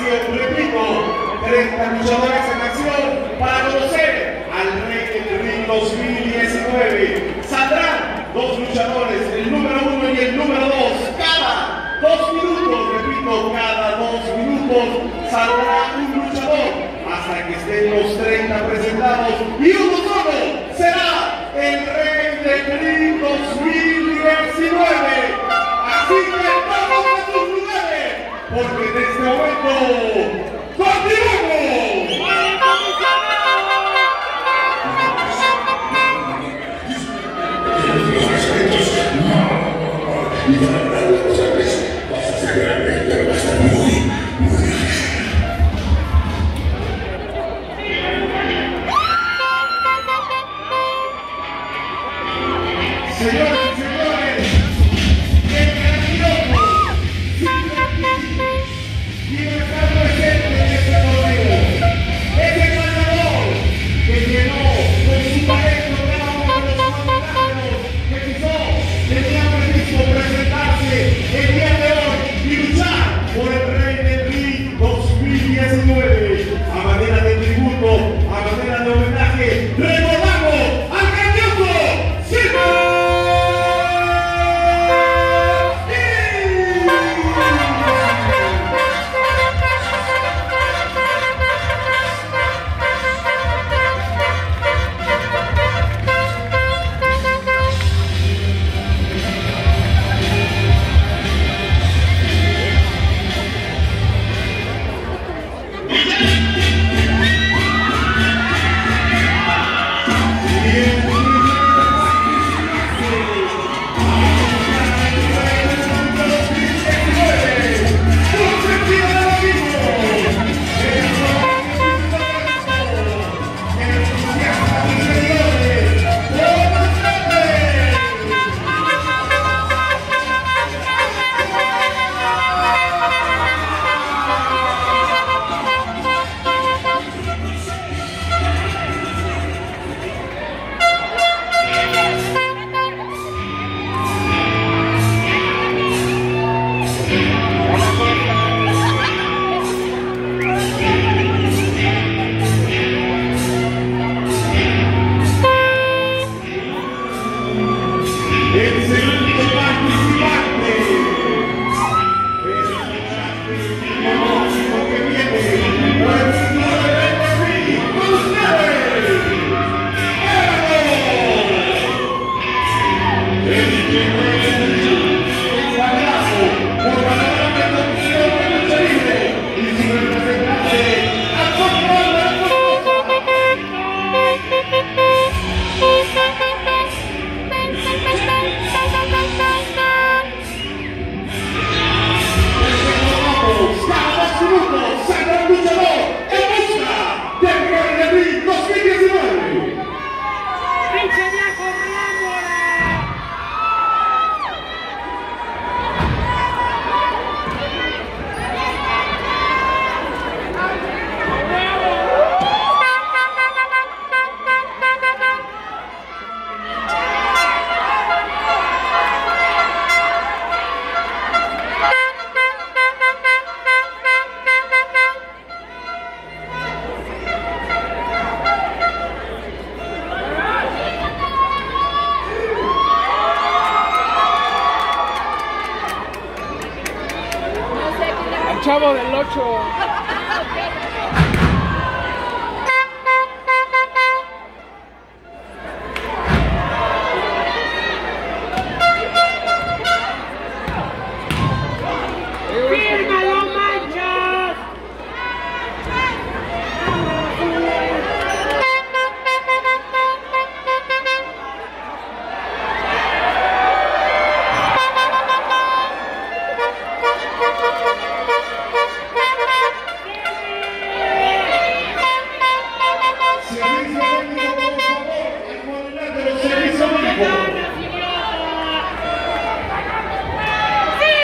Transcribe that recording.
acción, repito, 30 luchadores en acción para conocer al Rey del Ring 2019. Saldrán 2 luchadores, el número 1 y el número 2, cada 2 minutos, repito, cada 2 minutos saldrá un luchador hasta que estén los 30 presentados y uno solo será el Rey del Ring 2019. Así que vamos a sus lugares, porque en este momento ¡continuamos! Señoras y señores, el grandioso, quiere estar presente en este torneo. Es el ganador que llenó con su talento cada uno de los mandatarios que quizás tenía previsto presentarse el día de hoy y luchar por el Rey del Ring 2019. A manera de tributo, a manera de homenaje, recordamos al grandioso Silver. Chavo del 8.